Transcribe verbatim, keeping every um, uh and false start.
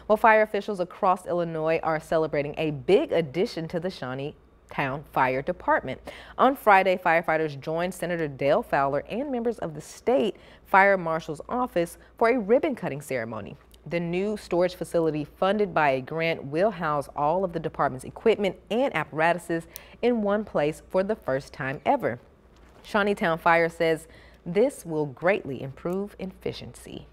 Well, fire officials across Illinois are celebrating a big addition to the Shawneetown Fire Department. On Friday, firefighters joined Senator Dale Fowler and members of the state Fire Marshal's office for a ribbon-cutting ceremony. The new storage facility, funded by a grant, will house all of the department's equipment and apparatuses in one place for the first time ever. Shawneetown Fire says this will greatly improve efficiency.